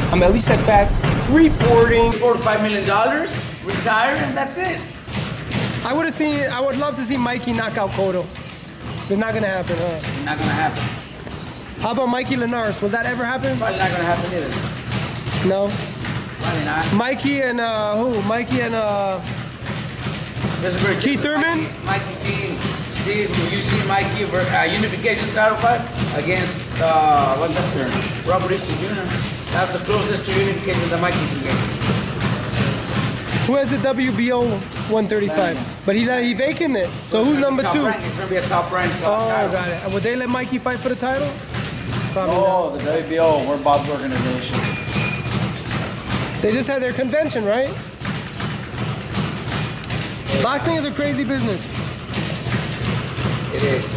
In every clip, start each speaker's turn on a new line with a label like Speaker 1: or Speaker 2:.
Speaker 1: I'm at least set back, reporting.
Speaker 2: $4 to $5 million, retire, and that's it.
Speaker 1: I would love to see Mikey knock out Cotto. It's not gonna happen, huh?
Speaker 2: It's not gonna happen.
Speaker 1: How about Mikey Linares? Will that ever happen?
Speaker 2: Probably not gonna happen either.
Speaker 1: No.
Speaker 2: Probably not.
Speaker 1: Mikey and who? Mikey and
Speaker 2: There's a very
Speaker 1: Keith Thurman?
Speaker 2: Mikey, see, you see Mikey unification title fight against what's that term? Robert Easton Jr. That's the closest to unification that Mikey can get.
Speaker 1: Who has the WBO 135? But he vacated it. So who's number 2?
Speaker 2: It's gonna be a top rank.
Speaker 1: Oh, got it. Would they let Mikey fight for the title? Probably
Speaker 3: not. The WBO, we're Bob's organization.
Speaker 1: They just had their convention, right? Boxing is a crazy business.
Speaker 2: It is.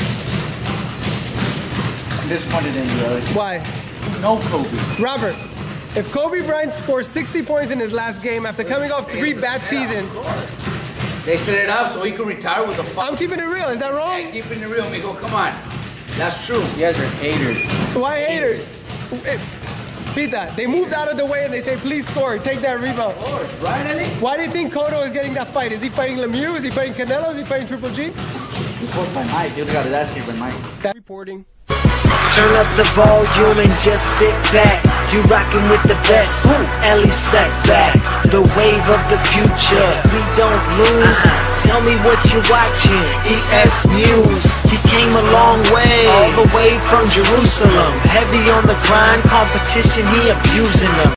Speaker 3: I'm disappointed in you, brother.
Speaker 1: Why?
Speaker 3: No Kobe.
Speaker 1: Robert, if Kobe Bryant scores 60 points in his last game after coming off 3 bad seasons.
Speaker 2: They set it up so he could retire with a fight.
Speaker 1: I'm keeping it real. Is that wrong?
Speaker 2: Yeah, keeping it real, Mijo. Come on. That's true.
Speaker 3: You guys are haters.
Speaker 1: Why haters? Pita, they moved out of the way and they say, please score, take that rebound.
Speaker 2: Of course, right, Ellie?
Speaker 1: Why do you think Cotto is getting that fight? Is he fighting Lemieux? Is he fighting Canelo? Is he fighting Triple G?
Speaker 3: He's supposed by Mike. You got his ass kicked by Mike.
Speaker 1: That reporting.
Speaker 4: Turn up the volume and just sit back. You rockin' with the best. Ellie sat back. The wave of the future. We don't lose. Tell me what you're watching. ES News. He came a long way. All the way from Jerusalem. Heavy on the grind. Competition, he abusing them.